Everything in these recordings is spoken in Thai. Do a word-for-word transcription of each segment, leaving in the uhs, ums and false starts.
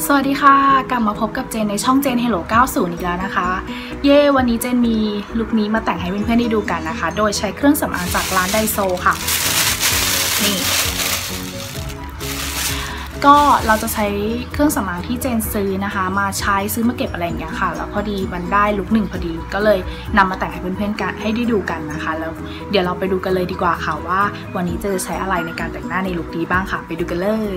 สวัสดีค่ะกลับมาพบกับเจนในช่องเจน Hello เก้าสิบ อีกแล้วนะคะเย่วันนี้เจนมีลุคนี้มาแต่งให้เพื่อนๆได้ดูกันนะคะโดยใช้เครื่องสำอางจากร้านไดโซค่ะนี่ก็เราจะใช้เครื่องสำอางที่เจนซื้อนะคะมาใช้ซื้อมาเก็บอะไรอย่างเงี้ยค่ะแล้วพอดีมันได้ลุคหนึ่งพอดีก็เลยนำมาแต่งให้เพื่อนๆกันให้ได้ดูกันนะคะแล้วเดี๋ยวเราไปดูกันเลยดีกว่าค่ะว่าวันนี้จะใช้อะไรในการแต่งหน้าในลุคนี้บ้างค่ะไปดูกันเลย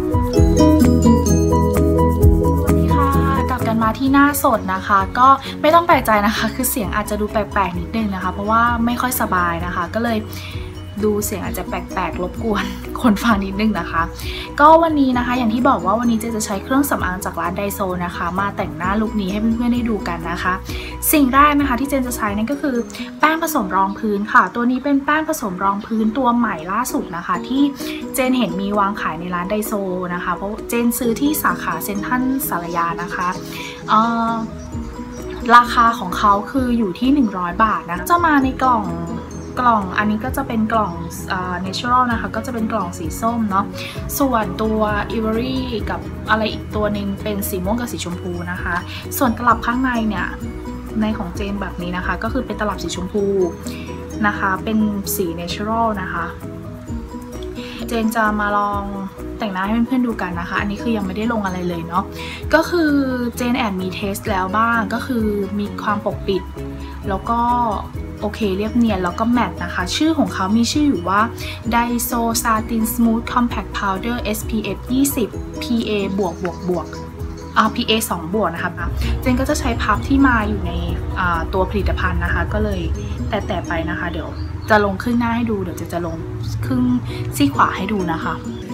มาที่หน้าสดนะคะก็ไม่ต้องแปลกใจนะคะคือเสียงอาจจะดูแปลกๆนิดนึงนะคะเพราะว่าไม่ค่อยสบายนะคะก็เลยดูเสียงอาจจะแปลกๆรบกวนคนฟังนิดนึงนะคะก็วันนี้นะคะอย่างที่บอกว่าวันนี้เจนจะใช้เครื่องสำอางจากร้านไดโซนะคะมาแต่งหน้าลุคนี้ให้เพื่อนๆได้ดูกันนะคะสิ่งแรกนะคะที่เจนจะใช้นั่นก็คือแป้งผสมรองพื้นค่ะตัวนี้เป็นแป้งผสมรองพื้นตัวใหม่ล่าสุดนะคะที่เจนเห็นมีวางขายในร้านไดโซนะคะเพราะเจนซื้อที่สาขาเซ็นทรัลสารยานะคะเอ่อราคาของเขาคืออยู่ที่หนึ่งร้อยบาทนะจะมาในกล่องกล่องอันนี้ก็จะเป็นกล่อง natural นะคะก็จะเป็นกล่องสีส้มเนาะส่วนตัว Ivory กับอะไรอีกตัวหนึ่งเป็นสีม่วงกับสีชมพูนะคะส่วนตลับข้างในเนี่ยในของเจนแบบนี้นะคะก็คือเป็นตลับสีชมพูนะคะเป็นสี natural นะคะเจนจะมาลองแต่งหน้าให้เพื่อนๆดูกันนะคะอันนี้คือยังไม่ได้ลงอะไรเลยเนาะก็คือเจนแอบมีเทสแล้วบ้างก็คือมีความปกปิดแล้วก็โอเคเรียบเนียนแล้วก็แมตต์นะคะชื่อของเขามีชื่ออยู่ว่า Daiso Satin Smooth Compact Powder เอส พี เอฟ ยี่สิบ พี เอ บวกบวกบวกอ่า พี เอ สอง บวกนะคะเจนก็จะใช้พับที่มาอยู่ในตัวผลิตภัณฑ์นะคะก็เลยแตะๆไปนะคะเดี๋ยวจะลงครึ่งหน้าให้ดูเดี๋ยวจะจะลงครึ่งซี่ขวาให้ดูนะคะ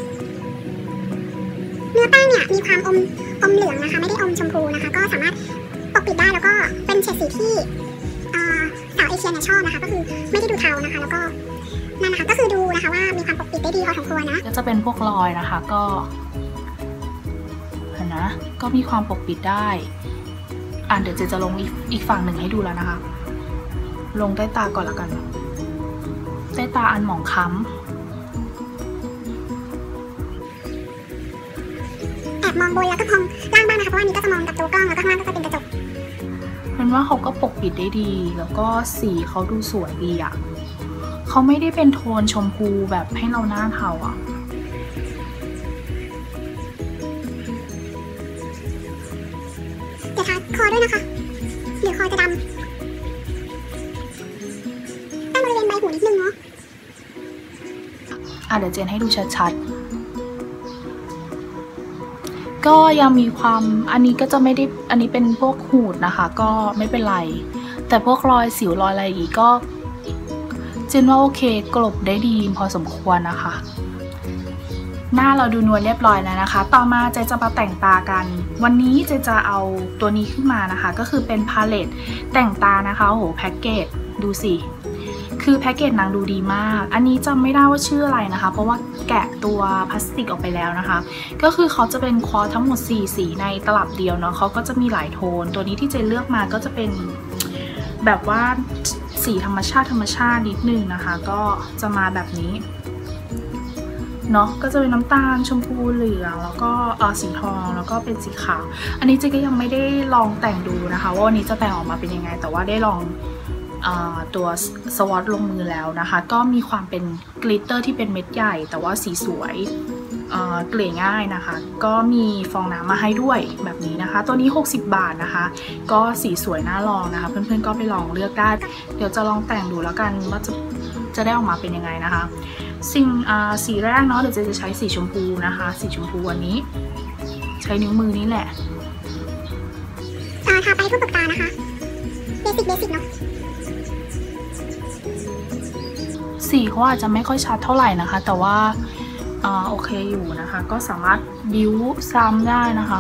เนื้อแป้งเนี่ยมีความอมอมเหลืองนะคะไม่ได้อมชมพูนะคะก็สามารถปกปิดได้แล้วก็เป็นเฉดสีที่สาวเอเชียเนี่ยชอบนะคะก็คือไม่ได้ดูเทานะคะแล้วก็นั่นนะคะก็คือดูนะคะว่ามีความปกปิดได้ดีพอสมควรนะก็จะเป็นพวกรอยนะคะก็เห็นนะก็มีความปกปิดได้อ่ะเดี๋ยวเจจะลงอีกอีกฝั่งหนึ่งให้ดูแล้วนะคะลงใต้ตาก่อนละกันใต้ตาอันหมองคล้ำแอบมองบนแล้วก็มองล่างบ้างนะคะเพราะว่านี้ก็จะมองกับตัวกล้องแล้วก็ข้างล่างก็จะเป็นกระจกเป็นว่าเขาก็ปกปิดได้ดีแล้วก็สีเขาดูสวยดีอ่ะเขาไม่ได้เป็นโทนชมพูแบบให้เราหน้าเทาอ่ะเดี๋ยวทาคอด้วยนะคะหรือคอจะดำตั้งบริเวณใบหูนิดนึงเนาะอ่ะเดี๋ยวเจนให้ดูชัดๆก็ยังมีความอันนี้ก็จะไม่ได้อันนี้เป็นพวกหูดนะคะก็ไม่เป็นไรแต่พวกรอยสิวรอยอะไรอีกก็เจนว่าโอเคกลบได้ดีพอสมควรนะคะหน้าเราดูนวลเรียบร้อยแล้วนะคะต่อมาเจจะมาแต่งตากันวันนี้เจจะเอาตัวนี้ขึ้นมานะคะก็คือเป็นพาเลตแต่งตานะคะโอ้โหแพ็กเกจดูสิคือแพ็กเกจนางดูดีมากอันนี้จำไม่ได้ว่าชื่ออะไรนะคะเพราะว่าแกะตัวพลาสติกออกไปแล้วนะคะก็คือเขาจะเป็นคอร์สทั้งหมดสี่สีในตลับเดียวเนาะเขาก็จะมีหลายโทนตัวนี้ที่เจนเลือกมาก็จะเป็นแบบว่าสีธรรมชาติธรรมชาตินิดนึงนะคะก็จะมาแบบนี้เนาะก็จะเป็นน้ำตาลชมพูเหลืองแล้วก็เออสีทองแล้วก็เป็นสีขาวอันนี้เจนก็ยังไม่ได้ลองแต่งดูนะคะว่าวันนี้จะแต่งออกมาเป็นยังไงแต่ว่าได้ลองตัวสวอตลงมือแล้วนะคะก็มีความเป็นกลิตเตอร์ที่เป็นเม็ดใหญ่แต่ว่าสีสวยเกลี่ยง่ายนะคะก็มีฟองน้ำมาให้ด้วยแบบนี้นะคะตัวนี้หกสิบบาทนะคะก็สีสวยน่าลองนะคะเพื่อนๆก็ไปลองเลือกได้เดี๋ยวจะลองแต่งดูแล้วกันว่าจะจะได้ออกมาเป็นยังไงนะคะสิ่งสีแรกเนาะเดี๋ยวจะใช้สีชมพูนะคะสีชมพูวันนี้ใช้นิ้วมือนี่แหละทาไปทั่วปากตานะคะเบสิกเบสิกเนาะสีเขาอาจจะไม่ค่อยชัดเท่าไหร่นะคะแต่ว่าอ่าโอเคอยู่นะคะก็สามารถบิ้วซ้ำได้นะคะ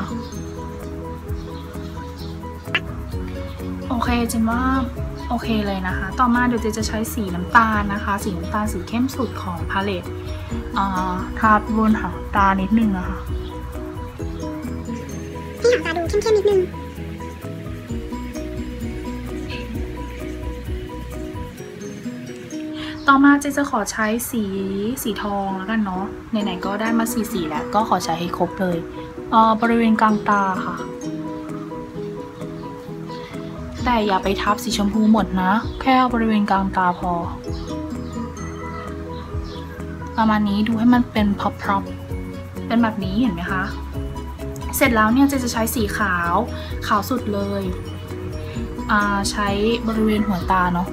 โอเคเจนว่าโอเคเลยนะคะต่อมาเดี๋ยวเจจะใช้สีน้ำตาลนะคะสีน้ำตาลสีเข้มสุดของพาเลตอ่าทาบนหางตานิดนึงนะคะให้หางตาดูเข้มๆนิดนึงต่อมาเจจะขอใช้สีสีทองแล้วกันเนาะไหนๆก็ได้มาสีสีแล้วก็ขอใช้ให้ครบเลยเอ่อบริเวณกลางตาค่ะแต่อย่าไปทับสีชมพูหมดนะแค่บริเวณกลางตาพอประมาณนี้ดูให้มันเป็นพร็อพๆเป็นแบบนี้เห็นไหมคะเสร็จแล้วเนี่ยเจจะใช้สีขาวขาวสุดเลยอ่าใช้บริเวณหัวตาเนาะ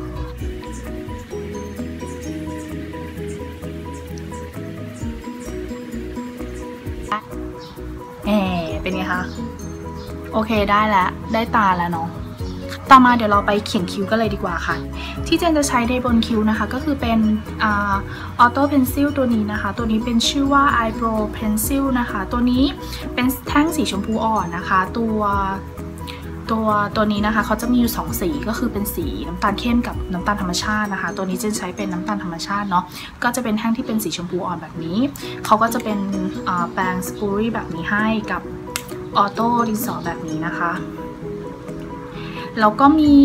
เอ๋เป็นไงคะโอเคได้แล้วได้ตาแล้วเนาะต่อมาเดี๋ยวเราไปเขียนคิ้วกันเลยดีกว่าค่ะที่เจนจะใช้ในบนคิ้วนะคะก็คือเป็นออโต้เพนซิลตัวนี้นะคะตัวนี้เป็นชื่อว่า Eyebrow Pencil นะคะตัวนี้เป็นแท่งสีชมพูอ่อนนะคะตัวตัวตัวนี้นะคะเขาจะมีอยู่สองสีก็คือเป็นสีน้ำตาลเข้มกับน้ำตาลธรรมชาตินะคะตัวนี้เจนใช้เป็นน้ำตาลธรรมชาติเนาะก็จะเป็นแท่งที่เป็นสีชมพูอ่อนแบบนี้เขาก็จะเป็นแปรงสปูรี่แบบนี้ให้กับออโต้ดินสอแบบนี้นะคะแล้วก็มี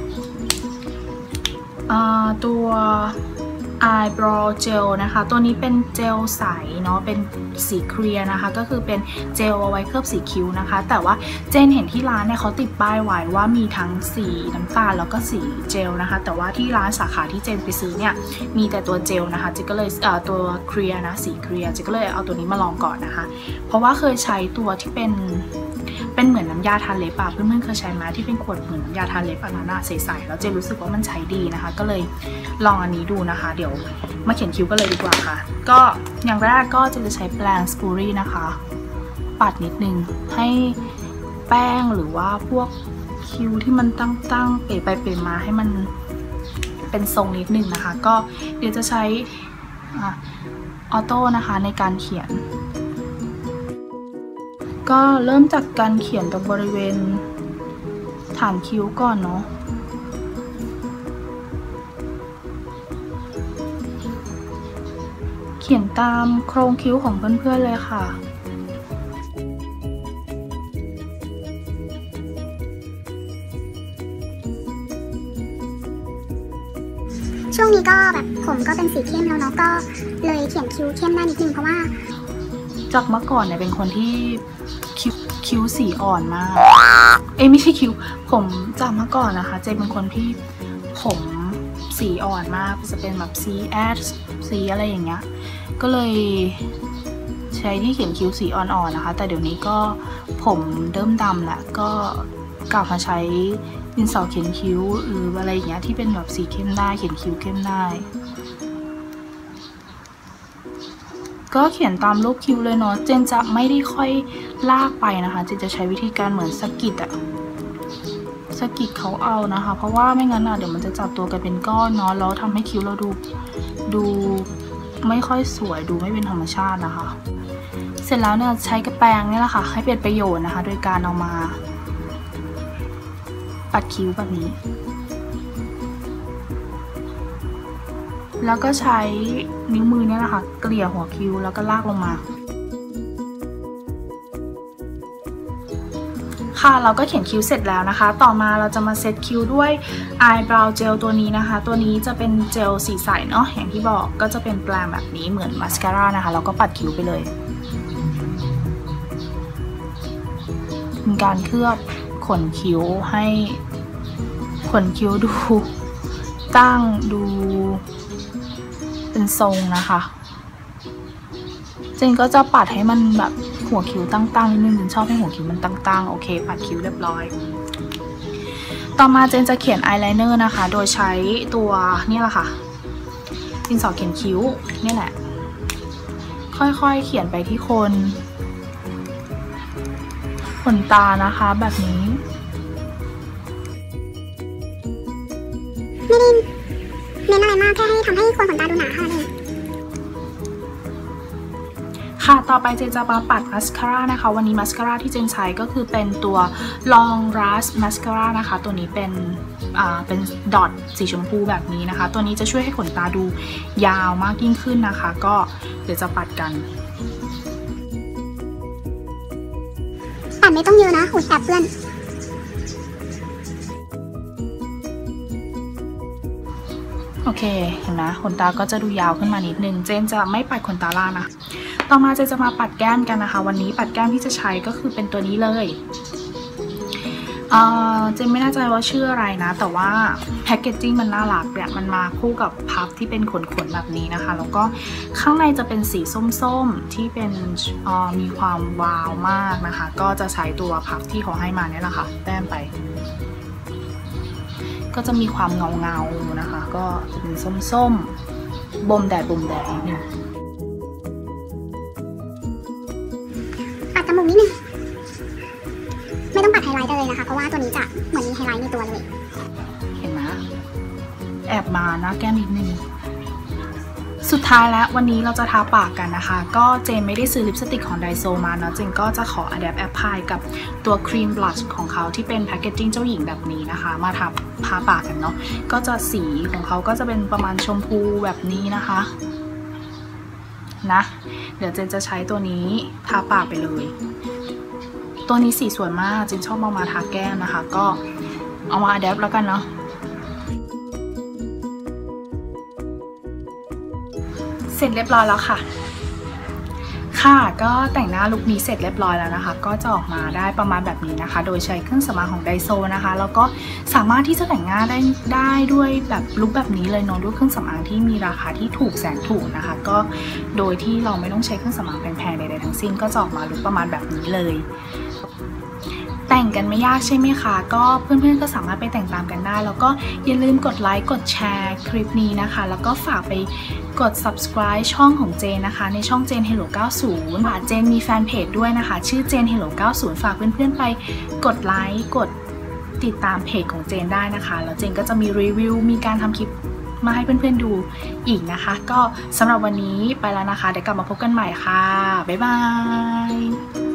ตัว eyebrow gel นะคะตัวนี้เป็นเจลใสเนาะเป็นสีเคลียร์นะคะก็คือเป็นเจลเอาไว้เคลือบสีคิ้วนะคะแต่ว่าเจนเห็นที่ร้านเนี่ยเขาติดป้ายไว้ว่ามีทั้งสีน้ำตาลแล้วก็สีเจลนะคะแต่ว่าที่ร้านสาขาที่เจนไปซื้อเนี่ยมีแต่ตัวเจลนะคะเจนก็เลยเอ่อตัวเคลียร์นะสีเคลียร์เจนก็เลยเอาตัวนี้มาลองก่อนนะคะเพราะว่าเคยใช้ตัวที่เป็นเป็นเหมือนน้ำยาทาเล็บอะเพื่อนๆเคยใช้ไหมที่เป็นขวดเหมือนน้ำยาทาเล็บอันนั้นใสๆแล้วเจนรู้สึกว่ามันใช้ดีนะคะก็เลยลองอันนี้ดูนะคะเดี๋ยวมาเขียนคิ้วกันเลยดีกว่าค่ะก็อย่างแรกก็จะจะใช้แปรงสปูรี่นะคะปัดนิดนึงให้แป้งหรือว่าพวกคิ้วที่มันตั้งๆเป๋ไปเป๋มาให้มันเป็นทรงนิดนึงนะคะก็เดี๋ยวจะใช้ออโต้นะคะในการเขียนก็เริ่มจากการเขียนตรงบริเวณฐานคิ้วก่อนเนาะเขียนตามโครงคิ้วของเพื่อนๆเลยค่ะช่วงนี้ก็แบบผมก็เป็นสีเข้มแล้วเนาะก็เลยเขียนคิ้วเข้มได้นิดนึงเพราะว่าจากเมื่อก่อนเนี่ยเป็นคนที่คิ้วคิ้วสีอ่อนมากเอ้ยไม่ใช่คิ้วผมจากเมื่อก่อนนะคะเจเป็นคนที่ผมสีอ่อนมากจะเป็นแบบสีแอชสีอะไรอย่างเงี้ยก็เลยใช้ที่เขียนคิ้วสีอ่อนๆนะคะแต่เดี๋ยวนี้ก็ผมเริ่มดำแล้วก็กลับมาใช้ดินสอเขียนคิ้วหรืออะไรอย่างเงี้ยที่เป็นแบบสีเข้มได้เขียนคิ้วเข้มได้ก็เขียนตามรูปคิ้วเลยเนาะเจนจะไม่ได้ค่อยลากไปนะคะเจนจะใช้วิธีการเหมือนสกิดอะสกิดเขาเอานะคะเพราะว่าไม่งั้นอะเดี๋ยวมันจะจับตัวกันเป็นก้อนเนาะแล้วทำให้คิ้วเราดูดูไม่ค่อยสวยดูไม่เป็นธรรมชาตินะคะเสร็จแล้วเนี่ยใช้กระแปรงนี่แหละค่ะให้เป็นประโยชน์นะคะโดยการเอามาปัดคิ้วแบบนี้แล้วก็ใช้นิ้วมือเนี่ยแหละค่ะเกลี่ยหัวคิ้วแล้วก็ลากลงมาค่ะเราก็เขียนคิ้วเสร็จแล้วนะคะต่อมาเราจะมาเซตคิ้วด้วย eyebrow gel ตัวนี้นะคะตัวนี้จะเป็นเจลสีใสเนาะอย่างที่บอกก็จะเป็นแปรงแบบนี้เหมือนมาสคาร่านะคะเราก็ปัดคิ้วไปเลยเป็นการเคลือบขนคิ้วให้ขนคิ้วดูตั้งดูเป็นทรงนะคะเจนก็จะปัดให้มันแบบหัวคิ้วตั้งๆนิดนึงเจนชอบให้หัวคิ้วมันตั้งๆโอเคปัดคิ้วเรียบร้อยต่อมาเจนจะเขียนอายไลเนอร์นะคะโดยใช้ตัวนี่แหละค่ะดินสอเขียนคิ้วนี่แหละค่อยๆเขียนไปที่โคนขนตานะคะแบบนี้ไม่ได้เน้นอะไรมากแค่ให้ทำให้โคนขนตาดูหนาค่ะเลยค่ะต่อไปเจนจะมาปัดมาสคาร่านะคะวันนี้มาสคาร่าที่เจนใช้ก็คือเป็นตัว Long Lash Mascara นะคะตัวนี้เป็นอ่าเป็นดอทสีชมพูแบบนี้นะคะตัวนี้จะช่วยให้ขนตาดูยาวมากยิ่งขึ้นนะคะก็เดี๋ยวจะปัดกันปัดไม่ต้องเยอะนะหุ่นแอบเพื่อนโอเคเห็นไหมขนตาก็จะดูยาวขึ้นมานิดนึงเจนจะไม่ปัดขนตาล่างนะต่อมาเจนจะมาปัดแก้มกันนะคะวันนี้ปัดแก้มที่จะใช้ก็คือเป็นตัวนี้เลยเอ่อเจนไม่แน่ใจว่าชื่ออะไรนะแต่ว่าแพคเกจจิ้งมันน่ารักเนี่ยมันมาคู่กับพัฟที่เป็นขนๆแบบนี้นะคะแล้วก็ข้างในจะเป็นสีส้มๆที่เป็นมีความวาวมากนะคะก็จะใช้ตัวพัฟที่เขาให้มาเนี่ยแหละค่ะแต้มไปก็จะมีความเงาๆนะคะก็จะเป็นส้มๆบ่มแดดบ่มแดดนิดนึงปัดจมูกนิดนึงไม่ต้องปัดไฮไลท์เลยนะคะเพราะว่าตัวนี้จะเหมือนมีไฮไลท์ในตัวเลยเห็นไหมแอบมานะแก้มนิดนึงสุดท้ายแล้ววันนี้เราจะทาปากกันนะคะก็เจนไม่ได้ซื้อลิปสติกของไดโซมาเนาะเจนก็จะขอ Adapt Apply กับตัวครีมบลัชของเขาที่เป็นแพคเกจจิ้งเจ้าหญิงแบบนี้นะคะมาทาทาปากกันเนาะก็จะสีของเขาก็จะเป็นประมาณชมพูแบบนี้นะคะนะเดี๋ยวเจนจะใช้ตัวนี้ทาปากไปเลยตัวนี้สีสวยมากเจนชอบเอามาทาแก้มนะคะก็เอามา Adapt แล้วกันเนาะเสร็จเรียบร้อยแล้วค่ะค่ะก็แต่งหน้าลุคนี้เสร็จเรียบร้อยแล้วนะคะก็จะออกมาได้ประมาณแบบนี้นะคะโดยใช้เครื่องสำอางของไดโซนะคะแล้วก็สามารถที่จะแต่งหน้าได้ได้ด้วยแบบลุคแบบนี้เลยเนาะด้วยเครื่องสำอางที่มีราคาที่ถูกแสนถูกนะคะก็โดยที่เราไม่ต้องใช้เครื่องสำอางแพงๆใดๆทั้งสิ้นก็จะออกมาลุคประมาณแบบนี้เลยแต่งกันไม่ยากใช่ไหมคะก็เพื่อนๆก็สามารถไปแต่งตามกันได้แล้วก็อย่าลืมกดไลค์กดแชร์คลิปนี้นะคะแล้วก็ฝากไปกด subscribe ช่องของเจนนะคะในช่องเจน Hello เก้าสิบค่ะเจนมีแฟนเพจด้วยนะคะชื่อเจน Hello เก้าสิบฝากเพื่อนๆไปกดไลค์กดติดตามเพจของเจนได้นะคะแล้วเจนก็จะมีรีวิวมีการทำคลิปมาให้เพื่อนๆดูอีกนะคะก็สำหรับวันนี้ไปแล้วนะคะเดี๋ยวกลับมาพบกันใหม่ค่ะบ๊ายบาย